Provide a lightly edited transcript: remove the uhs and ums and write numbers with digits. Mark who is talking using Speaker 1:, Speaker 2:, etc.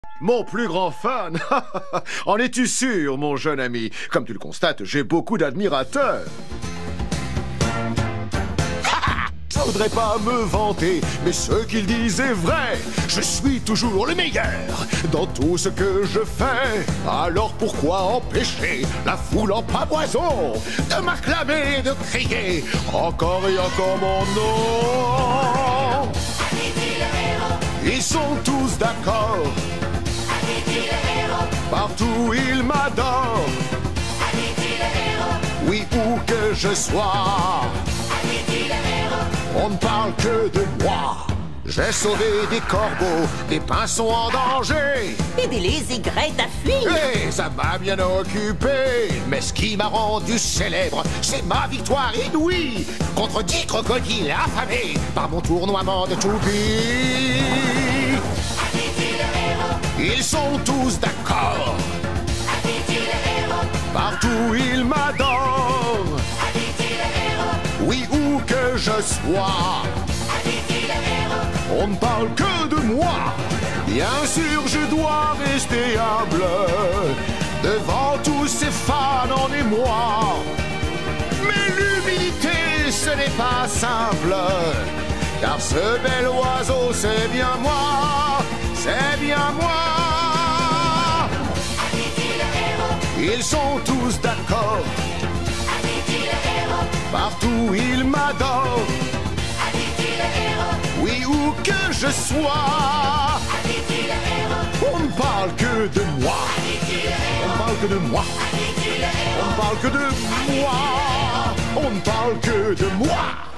Speaker 1: Mon plus grand fan. En es-tu sûr, mon jeune ami? Comme tu le constates, j'ai beaucoup d'admirateurs. Je voudrais pas me vanter, mais ce qu'ils disent est vrai. Je suis toujours le meilleur dans tout ce que je fais. Alors pourquoi empêcher la foule en pavoison de m'acclamer et de crier encore et encore mon nom? Ils sont tous d'accord. Partout ils m'adorent. Oui, où que je sois, on ne parle que de moi. J'ai sauvé des corbeaux, des pinsons en danger.
Speaker 2: Aider les aigrettes à fuir.
Speaker 1: Et ça m'a bien occupé. Mais ce qui m'a rendu célèbre, c'est ma victoire inouïe contre 10 crocodiles affamés par mon tournoiement de toupie. Ils sont tous d'accord. Partout ils m'adorent. Oui, où que je sois, on ne parle que de moi. Bien sûr, je dois rester humble devant tous ces fans en émoi. Mais l'humilité, ce n'est pas simple, car ce bel oiseau, c'est bien moi. C'est bien moi. Ils sont tous d'accord. Partout ils m'adorent. Oui, où que je sois, on ne parle que de moi. On ne parle que de moi. On ne parle que de moi. On ne parle que de moi.